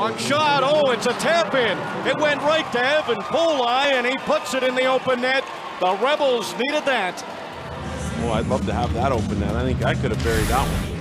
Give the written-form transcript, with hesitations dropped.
Long shot. Oh, it's a tap in. It went right to Evan Poli, and he puts it in the open net. The Rebels needed that. Oh, I'd love to have that open net. I think I could have buried that one.